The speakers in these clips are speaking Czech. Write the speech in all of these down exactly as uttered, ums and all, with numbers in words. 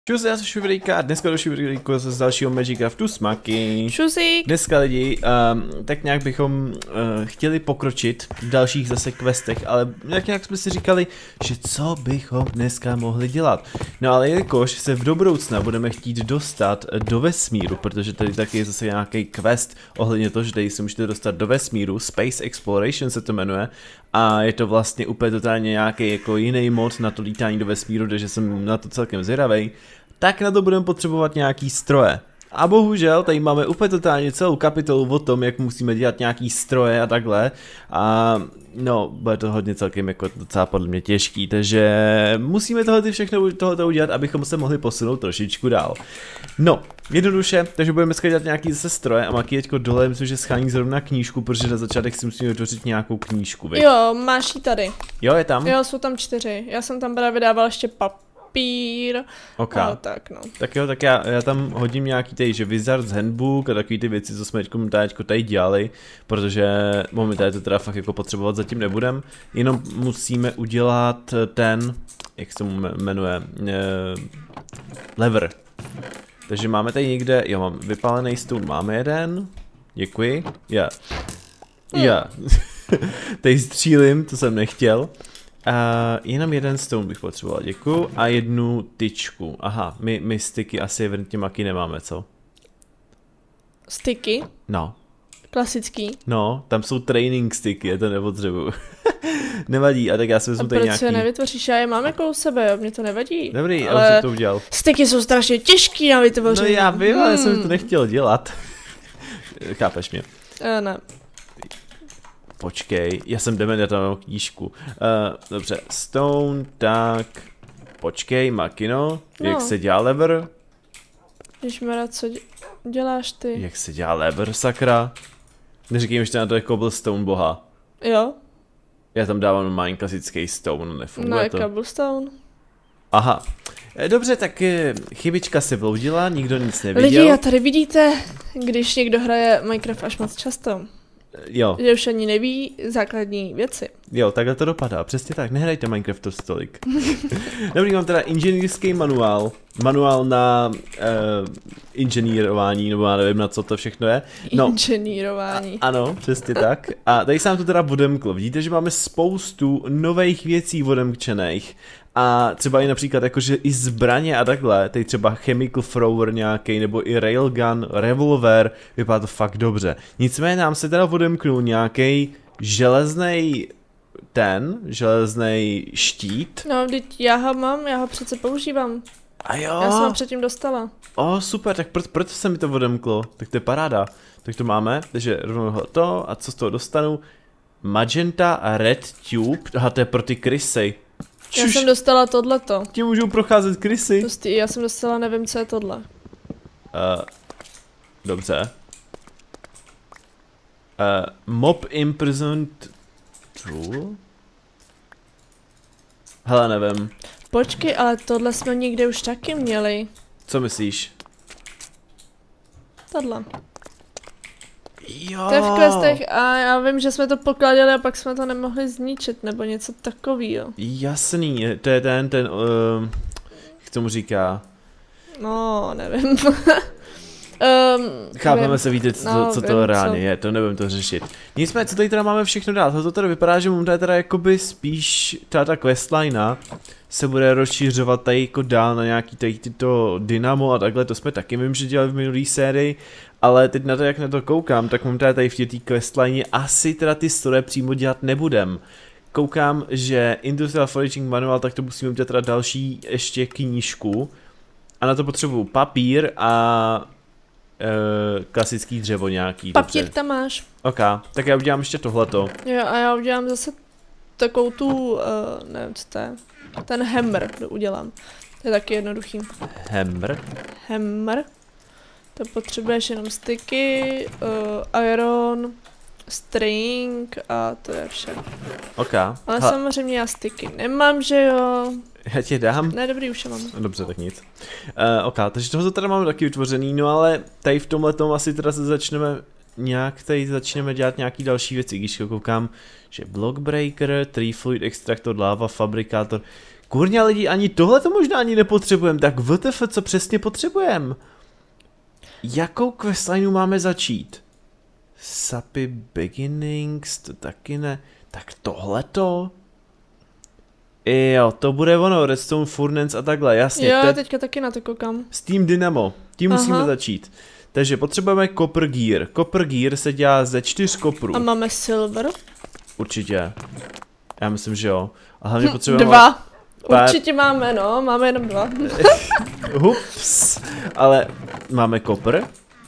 Čus, já jsem Šubrejka a dneska do Šubrejku z dalšího Magicraftu s Maki. Čusík. Dneska lidi, um, tak nějak bychom uh, chtěli pokročit v dalších zase questech, ale jak nějak jsme si říkali, že co bychom dneska mohli dělat. No ale jelikož se v budoucna budeme chtít dostat do vesmíru, protože tady taky je zase nějaký quest ohledně toho, že tady se můžete dostat do vesmíru, Space Exploration se to jmenuje, a je to vlastně úplně totálně nějaký jako jiný mod na to lítání do vesmíru, takže jsem na to celkem zvědavej. Tak na to budeme potřebovat nějaký stroje. A bohužel tady máme úplně totálně celou kapitolu o tom, jak musíme dělat nějaký stroje a takhle. A no, bude to hodně celkem jako docela podle mě těžký, takže musíme tohle všechno tohoto udělat, abychom se mohli posunout trošičku dál. No, jednoduše, takže budeme dneska dělat nějaký zase stroje a Maki teďko dole, myslím, že schání zrovna knížku, protože na začátek si musíme vytvořit nějakou knížku, viď? Jo, máš ji tady. Jo, je tam? Jo, jsou tam čtyři. Já jsem tam právě vydávala ještě pap. Papír. Okay. No, tak no. Tak jo, tak já, já tam hodím nějaký tady, že Wizard's Handbook a takový ty věci, co jsme teďko tady dělali, protože momentálně to teda fakt jako potřebovat zatím nebudem, jenom musíme udělat ten, jak se tomu jmenuje, uh, lever. Takže máme tady někde, jo, mám vypálený stůl, máme jeden, děkuji, já, yeah. já, yeah. Tady střílim, to jsem nechtěl. Uh, jenom jeden stone bych potřeboval, děkuju, a jednu tyčku. Aha, my, my styky asi evidentně Maki nemáme, co? Styky? No. Klasický? No, tam jsou training styky, já to nepotřebuju. Nevadí, a tak já si vezmu tady nějaký... A proč je nevytvoříš, já je mám jako u sebe, jo, mě to nevadí. Dobrý, ale já už jsem to udělal. Styky jsou strašně těžký na vytvoření. No já vím, hmm. ale jsem to nechtěl dělat. Chápeš mě? Uh, ne. Počkej, já jsem dement, já tam mám knížku. Uh, dobře, stone, tak... Počkej, Makino, no. Jak se dělá lever? Ježmara, co děláš ty? Jak se dělá lever, sakra? Neříkej mi, že na to je cobblestone boha. Jo. Já tam dávám normální klasický stone, nefunguje no, to. No, cobblestone. Aha. Dobře, tak chybička se vloudila, nikdo nic neviděl. Lidi, a tady vidíte, když někdo hraje Minecraft až moc často. Jo. Že už ani neví základní věci. Jo, takhle to dopadá, přesně tak, nehrajte Minecraft to stolik. Dobrý, mám teda inženýrský manuál, manuál na uh, inženýrování, nebo já nevím, na co to všechno je. No, inženýrování. A, ano, přesně tak. A tady se nám to teda odemklo, vidíte, že máme spoustu nových věcí odemkčených. A třeba i například jakože i zbraně a takhle, tady třeba chemical thrower nějaký, nebo i railgun, revolver, vypadá to fakt dobře. Nicméně nám se teda odemknul nějaký železný ten, železný štít. No, teď já ho mám, já ho přece používám. A jo. Já jsem ho předtím dostala. O, super, tak proto, proto se mi to odemklo, tak to je paráda. Tak to máme, takže rovnou to, a co z toho dostanu? Magenta a red tube, aha, to je pro ty krysy. Já jsem dostala tohleto. Tím můžou procházet krysy. Prostě já jsem dostala, nevím, co je tohle. Uh, dobře. Uh, mob imprisoned tool? Hele, nevím. Počkej, ale tohle jsme někde už taky měli. Co myslíš? Tohle. Jo. To je v questech a já vím, že jsme to pokládali a pak jsme to nemohli zničit, nebo něco takového. Jasný, to je ten, ten, uh, jak tomu říká? No, nevím. um, Chápeme vím. se, víte, co, no, co vím, to reálně co. je, to nebudem to řešit. Nicméně, co tady teda máme všechno dát, to teda vypadá, že momentálně teda jakoby spíš ta, ta questline se bude rozšířovat tady jako dál na nějaký tady tyto dynamo a takhle, to jsme taky vím, že dělali v minulý sérii, ale teď na to, jak na to koukám, tak momentálně tady v té questline asi teda ty stroje přímo dělat nebudem. Koukám, že Industrial Foraging Manual, tak to musíme udělat teda další ještě knížku a na to potřebuju papír a e, klasický dřevo nějaký. Papír dobře. Tam máš. Ok, tak já udělám ještě tohleto. Jo, a já udělám zase takovou tu, uh, nevím, co to je, ten hammer udělám. To je taky jednoduchý. Hammer? Hammer. To potřebuješ jenom styky, uh, iron, string a to je vše. Ok. Ale ha. samozřejmě já styky nemám, že jo? Já tě dám. Ne, dobrý, už je mám. Dobře, tak nic. Uh, ok, takže tohle teda máme taky vytvořený, no ale tady v tomhletom asi teda se začneme nějak tady začneme dělat nějaký další věci, když koukám, že block breaker, tree fluid extractor, lava fabrikátor. Kurňa lidi, ani tohle to možná ani nepotřebujeme, tak W T F, co přesně potřebujeme? Jakou questlineu máme začít? Sappy Beginnings, to taky ne. Tak tohleto? Jo, to bude ono, Redstone Furnace a takhle, jasně. Jo, te... teďka taky na to koukám. Steam Dynamo, tím Aha. musíme začít. Takže potřebujeme Copper Gear. Copper Gear se dělá ze čtyř koprů. A máme silver? Určitě. Já myslím, že jo. A hlavně Hm, potřebujeme... dva. Pár... Určitě máme, no, máme jenom dva. Hups. Ale máme kopr.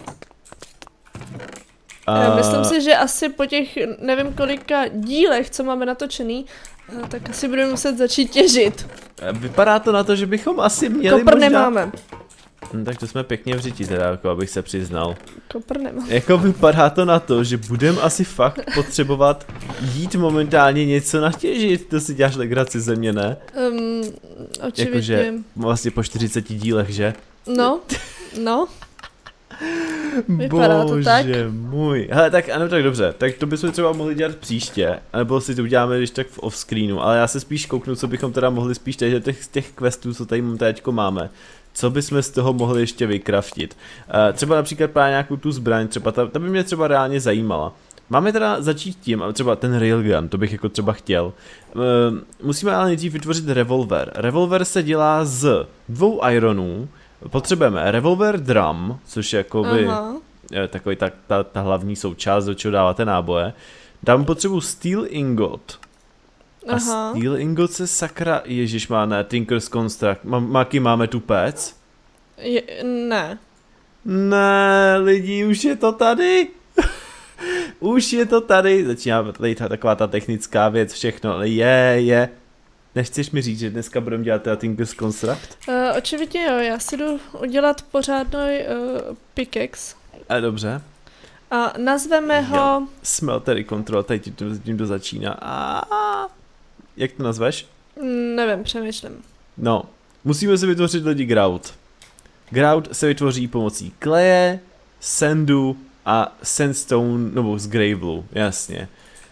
A... Myslím si, že asi po těch nevím kolika dílech, co máme natočený, tak asi budeme muset začít těžit. Vypadá to na to, že bychom asi měli Kopr možná... nemáme. No, tak to jsme pěkně vřití teda, jako abych se přiznal. Kopr nemáme. Jako vypadá to na to, že budeme asi fakt potřebovat jít momentálně něco natěžit. To si děláš legraci ze mě, ne? Um, očividně. Jakože vlastně po čtyřiceti dílech, že? No, no. Vypadá to tak. Bože můj. Hele, tak ano, tak dobře. Tak to bychom třeba mohli dělat příště. Nebo si to uděláme když tak v off-screenu. Ale já se spíš kouknu, co bychom teda mohli spíš tady těch, těch questů, co tady teďko máme. Co bychom z toho mohli ještě vykraftit. Uh, třeba například právě nějakou tu zbraň, třeba ta, ta by mě třeba reálně zajímala. Máme teda začít tím, ale třeba ten railgun, to bych jako třeba chtěl. Uh, musíme ale nejdřív vytvořit revolver. Revolver se dělá z dvou ironů. Potřebujeme revolver drum, což je jakoby je takový ta, ta, ta hlavní součást, do čeho dáváte náboje. Dám potřebu steel ingot. A Aha. steel ingot se sakra, ježiš má ne, Tinker's Construct. Maky, máme tu pec? Je, ne. Ne, lidi, už je to tady. Už je to tady. Začíná tady ta, taková ta technická věc, všechno, ale je, je. Nechceš mi říct, že dneska budeme dělat teda Tinker's Construct? Uh, očividně jo, já si jdu udělat pořádný uh, pickaxe. A dobře. A nazveme ho... Jo. Smeltery Control, tady tím, tím to začíná. A jak to nazveš? Nevím, přemýšlím. No, musíme si vytvořit lidi grout. Grout se vytvoří pomocí kleje, sandu a sandstone, nebo z gravelu, jasně.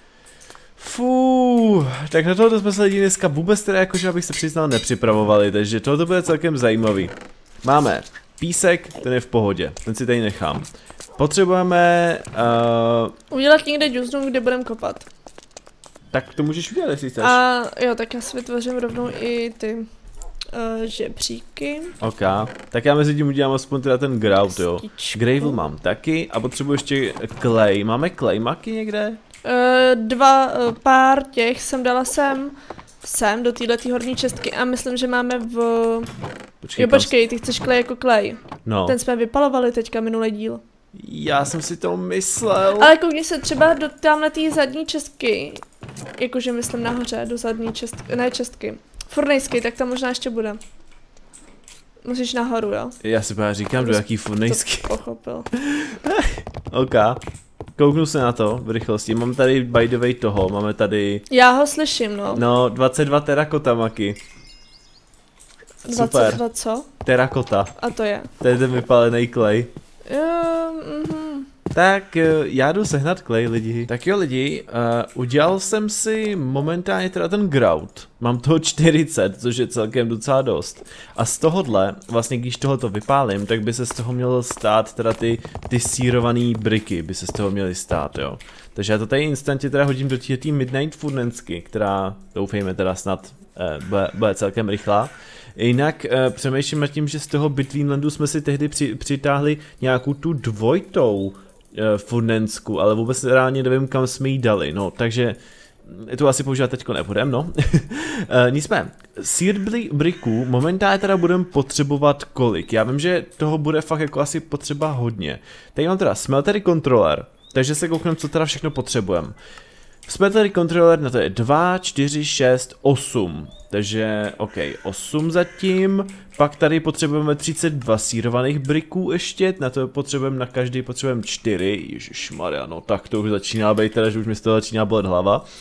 Fuu, tak na tohle jsme se lidi dneska vůbec teda jakože, abych se přiznal, nepřipravovali, takže tohle bude celkem zajímavý. Máme písek, ten je v pohodě, ten si tady nechám. Potřebujeme... Uh... Udělat někde džuznu, kde budeme kopat. Tak to můžeš udělat, jestli chceš. A jo, tak já si vytvořím rovnou i ty uh, žebříky. Ok, tak já mezi tím udělám aspoň teda ten grout, jo. Gravel mám taky a potřebuji ještě clay. Máme clay maky někde? Uh, dva uh, pár těch jsem dala sem, sem do této horní čestky a myslím, že máme v... Počkej, jo počkej, ty chceš klej jako klej. No. Ten jsme vypalovali teďka minulý díl. Já jsem si to myslel. Ale koukni se třeba do tamhletý zadní čestky, jakože myslím nahoře, do zadní čestky, ne čestky, furnejsky, tak tam možná ještě bude. Musíš nahoru, jo? Já si právě říkám, do jaký furnejsky. Pochopil. Ok. Kouknu se na to v rychlosti. Mám tady by the way toho, máme tady... Já ho slyším, no. No, dvacet dva terakota maky. Super. dvacet dva co? Terakota. A to je? To je ten vypálený klej. Jo, mhm. Tak já jdu sehnat klej, lidi. Tak jo, lidi, uh, udělal jsem si momentálně teda ten grout. Mám toho čtyřicet, což je celkem docela dost. A z tohohle, vlastně když tohoto vypálím, tak by se z toho mělo stát teda ty, ty sírovaný briky, by se z toho měly stát, jo. Takže já to tady instantně teda hodím do té Midnight Furnanceky, která doufejme teda snad uh, bude, bude celkem rychlá. Jinak uh, přemýšlím nad tím, že z toho Betweenlandu jsme si tehdy při, přitáhli nějakou tu dvojitou uh, furnensku, ale vůbec reálně nevím, kam jsme jí dali, no, takže tu asi používat teďko nebudem, no. uh, nicméně, seared bricků momentálně teda budeme potřebovat kolik, já vím, že toho bude fakt jako asi potřeba hodně. Tady mám teda smeltery controller, takže se koukneme, co teda všechno potřebujeme. Smeltery controller, na to je dva, čtyři, šest, osm. Takže, ok, osm zatím. Pak tady potřebujeme třicet dva sírovaných briků ještě. Na to potřebujeme, na každý potřebujeme čtyři. Ježišmarja, no tak to už začíná být, teda, že už mi z toho začíná bolet hlava. Uh,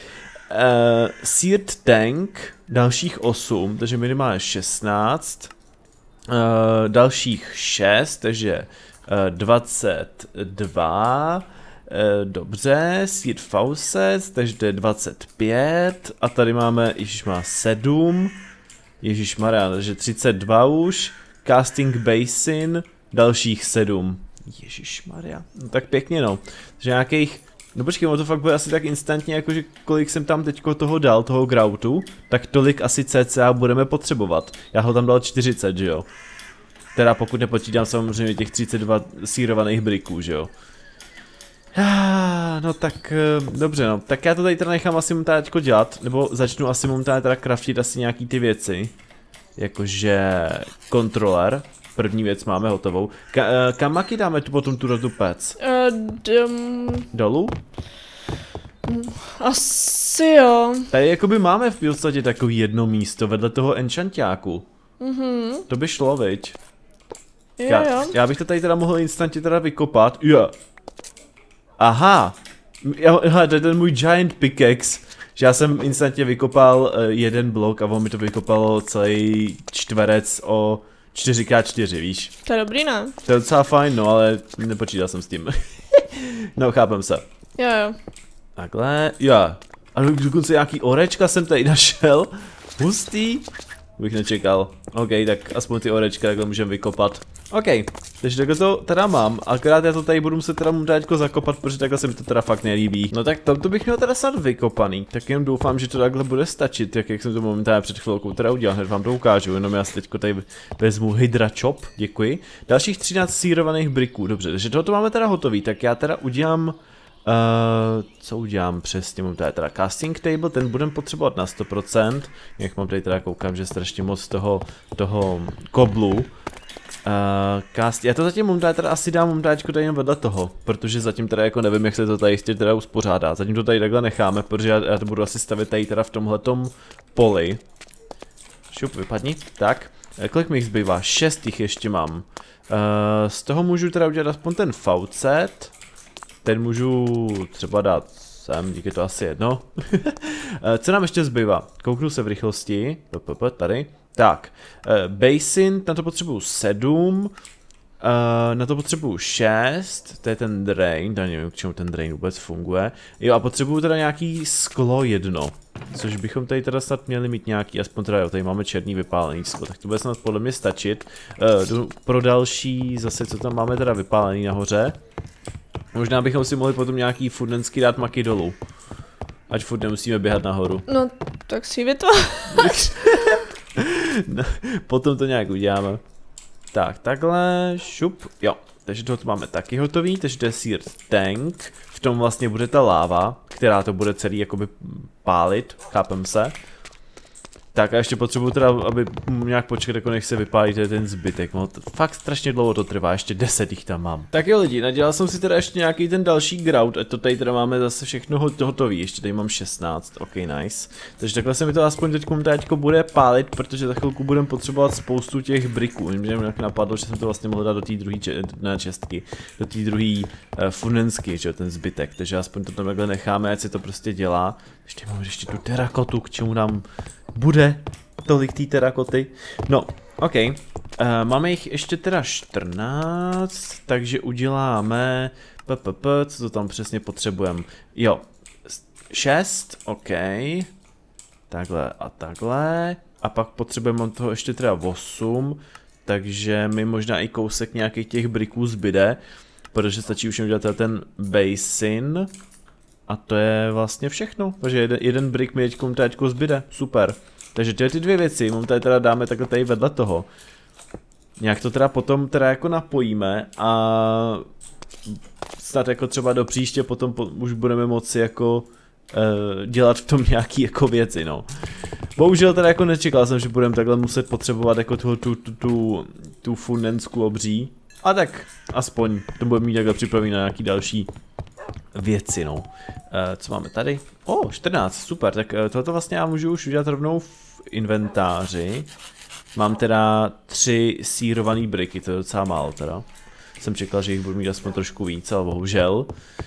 seared tank, dalších osm, takže minimálně šestnáct. Uh, dalších šest, takže uh, dvacet dva. Dobře, seed faucet, takže to je dvacet pět a tady máme, již má sedm, Ježišmarja, takže třicet dva už, casting basin, dalších sedm. Ježišmarja, no tak pěkně no. Takže nějakých, no počkej, to fakt bude asi tak instantně, jakože kolik jsem tam teďko toho dal, toho groutu, tak tolik asi cca budeme potřebovat. Já ho tam dal čtyřicet, že jo. Teda pokud nepočítám samozřejmě těch třicet dva sírovaných briků, že jo. No tak, dobře no, tak já to tady teda nechám asi mu teďko dělat, nebo začnu asi mu teda craftit asi nějaký ty věci. Jakože kontroler, první věc máme hotovou. Ka kam maky dáme tu potom tu rotu pec? Uh, um... Dolů? Asi jo. Tady jakoby máme v podstatě takový jedno místo vedle toho enchantiáku. Mhm. To by šlo, viď? Jo, Já, jo. já bych to tady teda mohl instantně teda vykopat. Jo. Aha. Já, to je ten můj giant pickaxe. Že já jsem instantně vykopal uh, jeden blok a on mi to vykopalo celý čtverec o čtyři krát čtyři, víš? To je dobrý, ne? To je docela fajn, no, ale nepočítal jsem s tím. No, chápem se. Jo, jo. Takhle, jo. A dokonce nějaký orečka jsem tady našel. Hustý. Bych nečekal. OK, tak aspoň ty orečka takhle můžeme vykopat. OK, takže takhle to teda mám, akorát já to tady budu muset teda mu teďko zakopat, protože takhle se mi to teda fakt nelíbí. No tak to bych měl teda snad vykopaný, tak jenom doufám, že to takhle bude stačit, jak, jak jsem to momentálně před chvilkou teda udělal, hned vám to ukážu, jenom já si teďko tady vezmu Hydra Chop, děkuji. Dalších třináct sírovaných briků, dobře, takže tohoto máme teda hotový, tak já teda udělám... Uh, co udělám přesně, mám tady teda casting table, ten budeme potřebovat na sto procent, jak mám tady teda koukám, že strašně moc toho, toho koblu. Uh, cast, já to zatím mám tady teda asi dám mám tady tady vedle toho, protože zatím teda jako nevím, jak se to tady jistě teda uspořádá, zatím to tady takhle necháme, protože já, já to budu asi stavit tady teda v tomhletom poli. Šup, vypadni, tak, kolik mi jich zbývá, šest jich ještě mám, uh, z toho můžu teda udělat aspoň ten faucet. Ten můžu třeba dát sem, díky to asi jedno. Co nám ještě zbývá? Kouknu se v rychlosti. Tady. Tak. Basin, na to potřebuju sedm. Na to potřebuju šest. To je ten drain. Já nevím, k čemu ten drain vůbec funguje. Jo, a potřebuju teda nějaký sklo jedno. Což bychom tady teda snad měli mít nějaký, aspoň teda jo, tady máme černý vypálený sklo, tak to bude snad podle mě stačit. Pro další, zase co tam máme teda vypálený nahoře. Možná bychom si mohli potom nějaký furdensky dát maky dolů. Ať furt nemusíme běhat nahoru. No, tak si vytvář. No, potom to nějak uděláme. Tak, takhle, šup, jo. Takže tohle máme taky hotový, takže to je seared tank. V tom vlastně bude ta láva, která to bude celý jakoby pálit, chápem se. Tak a ještě potřebuju teda, aby nějak počkat, jako nech se vypálí ten zbytek, no to fakt strašně dlouho to trvá, ještě deset jich tam mám. Tak jo lidi, nadělal jsem si teda ještě nějaký ten další grout, ať to tady teda máme zase všechno hotový, ještě tady mám šestnáct, ok nice. Takže takhle se mi to aspoň teďko, teďko bude pálit, protože za chvilku budeme potřebovat spoustu těch briků, mě nějak napadlo, že jsem to vlastně mohl dát do té druhé čestky, do té druhé uh, funensky, že ten zbytek, takže aspoň to tam takhle necháme, ať se to prostě dělá. Ještě mám ještě tu terakotu, k čemu nám bude tolik té terakoty. No, ok. Uh, máme jich ještě teda čtrnáct, takže uděláme ppp, co to tam přesně potřebujeme. Jo, šest, ok. Takhle a takhle. A pak potřebujeme toho ještě teda osm, takže mi možná i kousek nějakých těch briků zbyde, protože stačí už udělat ten basin. A to je vlastně všechno, takže jeden, jeden brick mi teďkom teďko zbyde, super. Takže tyhle ty dvě věci, mám tady teda dáme takhle tady vedle toho. Nějak to teda potom teda jako napojíme a snad jako třeba do příště potom po, už budeme moci jako uh, dělat v tom nějaký jako věci, no. Bohužel teda jako nečekal jsem, že budeme takhle muset potřebovat jako tu, tu, tu, tu, tu fundensku obří. A tak aspoň to budeme mít takhle připravený na nějaký další věci, no. Uh, co máme tady? O, oh, čtrnáct, super, tak uh, tohoto vlastně já můžu už udělat rovnou v inventáři. Mám teda tři sírovaný briky, to je docela málo teda. Jsem čekal, že jich budu mít aspoň trošku víc, ale bohužel.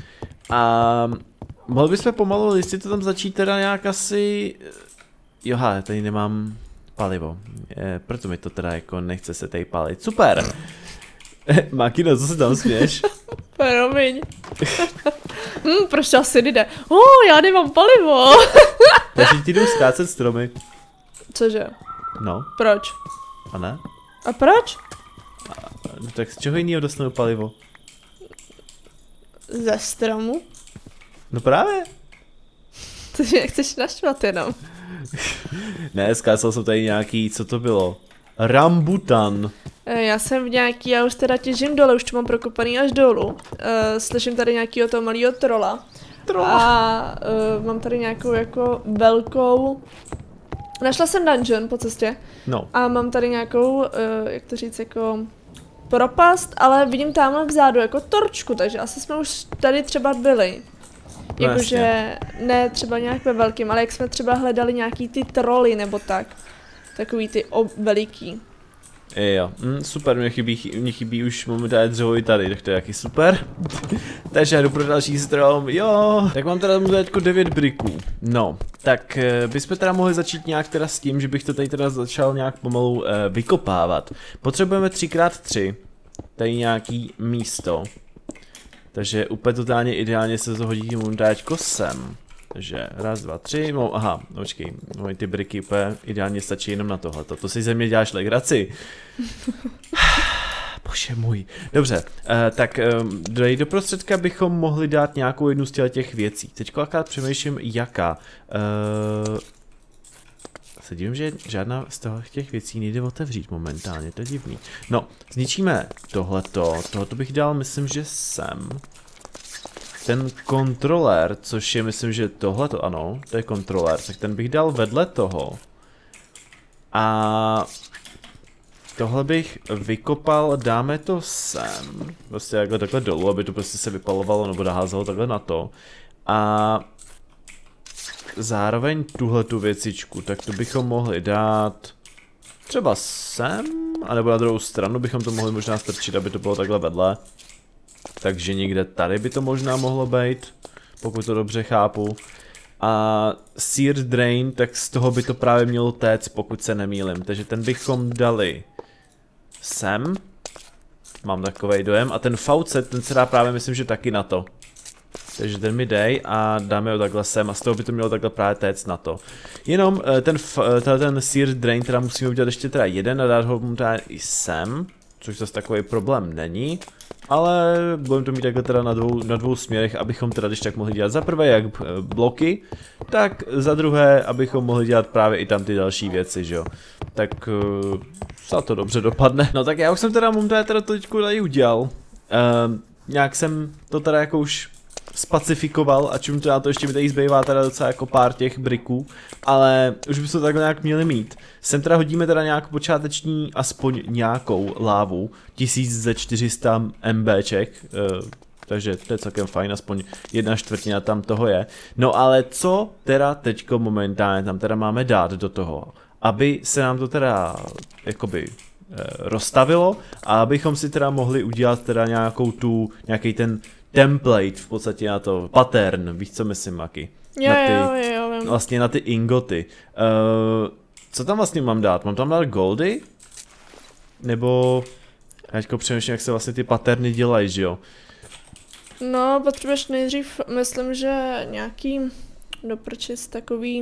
A mohli bychom pomalu, jestli to tam začít teda nějak asi... Joha, tady nemám palivo, je, proto mi to teda jako nechce se tady palit, super. Makino, co se tam směš? Promiň. hm, proč to asi jde? Oh, já nemám palivo. Takže ti jdou zkácet stromy. Cože? No. Proč? A ne? A proč? No tak z čeho jiného dostanu palivo? Ze stromu? No právě. Ty mě chceš naštvat jenom. Ne, zkázal jsem tady nějaký, co to bylo? Rambutan. Já jsem v nějaký, já už teda těžím dole, už to mám prokopaný až dolů. Uh, slyším tady nějakýho toho malýho trola. Trola. A uh, mám tady nějakou jako velkou... Našla jsem dungeon po cestě. No. A mám tady nějakou, uh, jak to říct, jako propast, ale vidím tamhle vzadu jako torčku, takže asi jsme už tady třeba byli. No Jakože ne třeba nějak ve velkým, ale jak jsme třeba hledali nějaký ty troly nebo tak. Takový ty ob veliký. Jo, mm, super, mě chybí, mě chybí už momentálně dřevo i tady, tak to je jaký super. Takže jdu pro další strom, jo. Tak mám teda teďko devět briků. No, tak e, bychom teda mohli začít nějak teda s tím, že bych to tady teda začal nějak pomalu e, vykopávat. Potřebujeme tři krát tři, tady nějaký místo. Takže úplně totálně ideálně se zahodí montáčko sem. Takže raz, dva, tři, no, aha, no, počkej, moje ty briky úplně ideálně stačí jenom na tohleto, to si ze mě děláš legraci. Bože můj. Dobře, uh, tak um, do, do prostředka bychom mohli dát nějakou jednu z těch věcí. Teďko akorát přemýšlím, jaká. Uh, se divím, že žádná z těch věcí nejde otevřít momentálně, to je divný. No, zničíme tohleto, tohleto bych dal, myslím, že sem. Ten kontroler, což je, myslím, že tohleto, ano, to je kontroler, tak ten bych dal vedle toho. A tohle bych vykopal, dáme to sem, prostě takhle, takhle dolů, aby to prostě se vypalovalo nebo naházelo takhle na to. A zároveň tuhletu věcičku, tak to bychom mohli dát třeba sem, anebo na druhou stranu bychom to mohli možná strčit, aby to bylo takhle vedle. Takže někde tady by to možná mohlo být, pokud to dobře chápu. A Seared Drain, tak z toho by to právě mělo téct, pokud se nemýlim. Takže ten bychom dali sem. Mám takovej dojem. A ten faucet, ten se dá právě, myslím, že taky na to. Takže ten mi dej a dáme ho takhle sem a z toho by to mělo takhle právě téct na to. Jenom ten, ten Seared Drain teda musíme udělat ještě teda jeden a dát ho možná i sem. Což zase takový problém není. Ale budeme to mít takhle teda na dvou, na dvou směrech, abychom teda když tak mohli dělat za prvé jak bloky, tak za druhé, abychom mohli dělat právě i tam ty další věci, že jo. Tak uh, za to dobře dopadne. No tak já už jsem teda momentálně teda to teďku tady udělal. Uh, nějak jsem to teda jako už spacifikoval a čím to já to ještě mi tady zbývá teda docela jako pár těch briků, ale už bychom to takhle nějak měli mít. Sem teda hodíme teda nějakou počáteční, aspoň nějakou lávu, tisíc čtyři sta MBček, uh, takže to je celkem fajn, aspoň jedna čtvrtina tam toho je. No ale co teda teďko momentálně tam teda máme dát do toho, aby se nám to teda jakoby uh, rozstavilo a abychom si teda mohli udělat teda nějakou tu, nějaký ten template v podstatě na to, pattern, víš co myslím, Maki? Jo, na ty, jo, jo, jo. Vlastně na ty ingoty. Uh, co tam vlastně mám dát? Mám tam dát goldy? Nebo... Já teďko přemýšlím, jak se vlastně ty patterny dělají, že jo? No, potřebuješ nejdřív, myslím, že nějaký doprčis takový...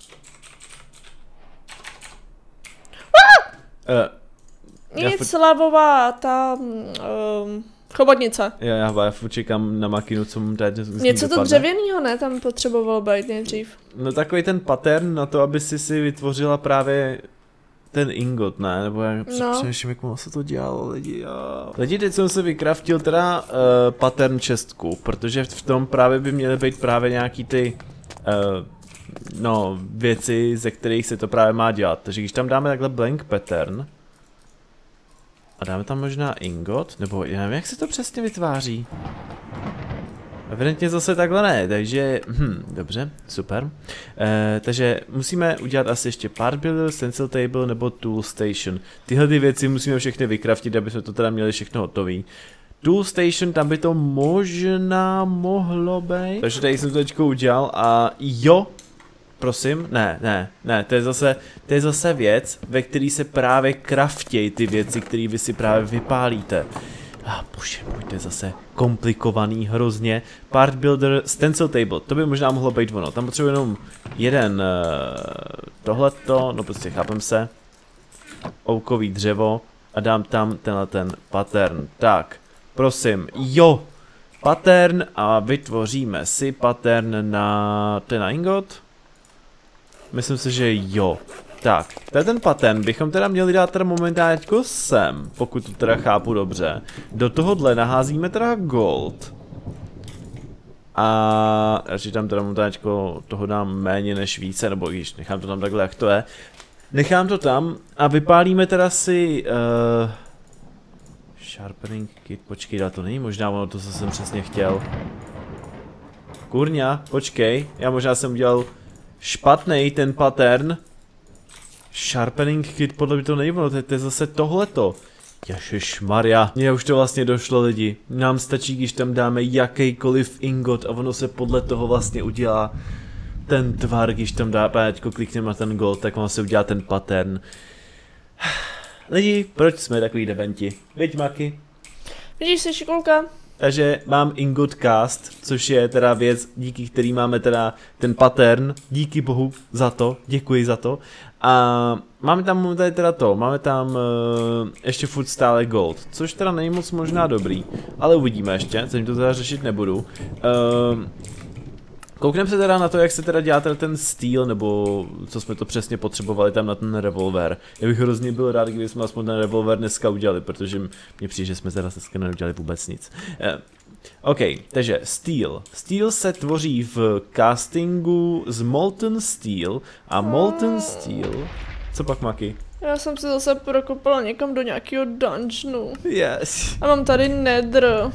Uh, Nic, lavová, ta... Um, chobotnice. Já, já, já čekám na makinu, co mu tady z něco to dřevěnýho, ne? Tam potřeboval být nejdřív. No takový ten pattern na to, aby si si vytvořila právě ten ingot, ne? Nebo já no. Přemýšlím, jak se to dělalo, lidi, jo. Lidi, teď jsem se vykraftil teda uh, pattern čestku, protože v tom právě by měly být právě nějaký ty uh, no, věci, ze kterých se to právě má dělat. Takže když tam dáme takhle blank pattern a dáme tam možná ingot, nebo já nevím, jak se to přesně vytváří. Evidentně zase takhle ne, takže, hm, dobře, super. E, takže musíme udělat asi ještě part builder, stencil table nebo tool station. Tyhle ty věci musíme všechny vykraftit, aby jsme to teda měli všechno hotový. Tool station, tam by to možná mohlo být. Takže tady jsem to teďko udělal a jo, prosím, ne, ne, ne, to je zase, to je zase věc, ve který se právě kraftějí ty věci, které vy si právě vypálíte. Ah, bože můj, to je zase komplikovaný hrozně. Part builder, stencil table, to by možná mohlo být ono. Tam potřebuji jenom jeden uh, tohleto, no prostě chápem se. oukový dřevo a dám tam tenhle ten pattern. Tak, prosím, jo, pattern a vytvoříme si pattern na ten ingot. Myslím si, že jo. Tak, ten pattern bychom teda měli dát teda momentálně sem, pokud to teda chápu dobře. Do tohohle naházíme teda gold. A radši tam teda momentálně toho dám méně než více, nebo když nechám to tam takhle, jak to je. Nechám to tam a vypálíme teda si... Uh, sharpening kit, počkej, to není možná ono to, co jsem přesně chtěl. Kurňa, počkej, já možná jsem udělal špatnej ten pattern. Sharpening kit, podle mě to není ono, to je zase tohleto. Ježišmarja, mně už to vlastně došlo, lidi. Nám stačí, když tam dáme jakýkoliv ingot a ono se podle toho vlastně udělá ten tvar, když tam dá, teďko klikneme na ten gold, tak ono se udělá ten pattern. Lidi, proč jsme takový debenti? Viď, Maki? Vidíš si, šikulka? Takže mám ingot cast, což je teda věc, díky který máme teda ten pattern, díky bohu za to, děkuji za to. A máme tam tady teda to, máme tam uh, ještě furt stále gold, což teda není moc možná dobrý, ale uvidíme ještě, zatím to teda řešit nebudu. Uh, Koukneme se teda na to, jak se teda dělá teda ten steel, nebo co jsme to přesně potřebovali tam na ten revolver. Já bych hrozně byl rád, kdyby jsme aspoň ten revolver dneska udělali, protože mně přijde, že jsme teda dneska neudělali vůbec nic. Uh, OK, takže steel. Steel se tvoří v castingu z molten steel a molten steel... Co pak, Maki? Já jsem si zase prokopala někam do nějakého dungeonu. Yes. A mám tady nether.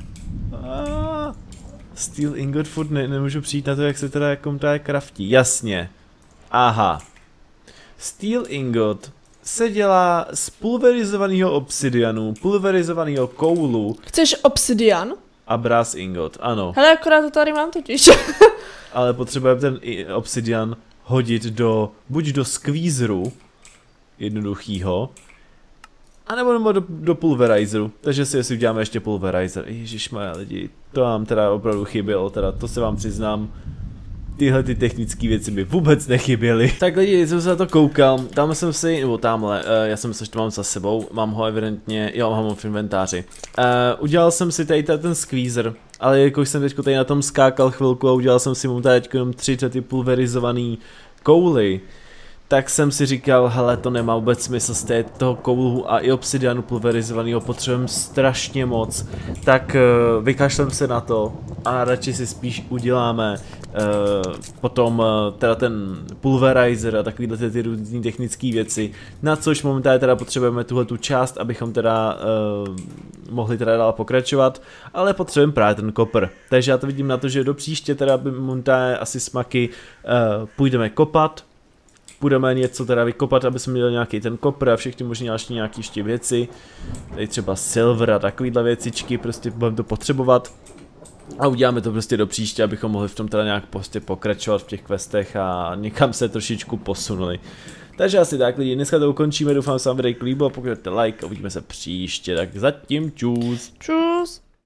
Ah. Steel ingot food, ne, nemůžu přijít na to, jak se teda jako tady craftí. Jasně. Aha. Steel ingot se dělá z pulverizovaného obsidianu, pulverizovaného koulu. Chceš obsidian? A brass ingot, ano. Hele, akorát to tady mám totiž. Ale potřebujeme ten obsidian hodit do, buď do squeezeru, jednoduchýho, anebo do, do pulverizeru. Takže si jestli uděláme ještě pulverizer. Ježišmarja, lidi, to vám teda opravdu chybělo, teda to se vám přiznám. Tyhle ty technické věci by vůbec nechyběly. Tak lidi, jsem se na to koukal, tam jsem si, nebo tamhle, uh, já jsem myslel, že to mám za sebou, mám ho evidentně, jo, mám ho v inventáři. Uh, udělal jsem si tady ten squeezer, ale jakož jsem teďko tady na tom skákal chvilku a udělal jsem si mu tady jenom tři ty pulverizovaný kouly, tak jsem si říkal, hele, to nemá vůbec smysl z té toho koulu a i obsidianu pulverizovaného potřebujeme strašně moc, tak uh, vykašlem se na to a radši si spíš uděláme uh, potom uh, teda ten pulverizer a takovýhle ty, ty různý technické věci, na což momentálně teda potřebujeme tuhle tu část, abychom teda uh, mohli teda dál pokračovat, ale potřebujeme právě ten kopr. Takže já to vidím na to, že do příště teda by momentálně asi s Maki uh, půjdeme kopat. Budeme něco teda vykopat, aby jsme měli nějaký ten kopr a všechny možná další nějaký ještě věci. Tady třeba silver a takovýhle věcičky, prostě budeme to potřebovat. A uděláme to prostě do příště, abychom mohli v tom teda nějak prostě pokračovat v těch questech a někam se trošičku posunuli. Takže asi tak lidi, dneska to ukončíme, doufám, že se vám video líbilo, pokud dáte like a uvidíme se příště, tak zatím čus. Čus.